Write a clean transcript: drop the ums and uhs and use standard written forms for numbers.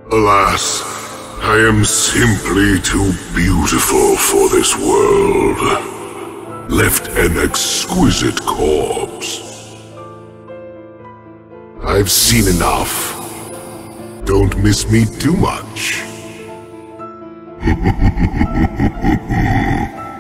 Alas, I am simply too beautiful for this world. Left an exquisite corpse. I've seen enough. Don't miss me too much.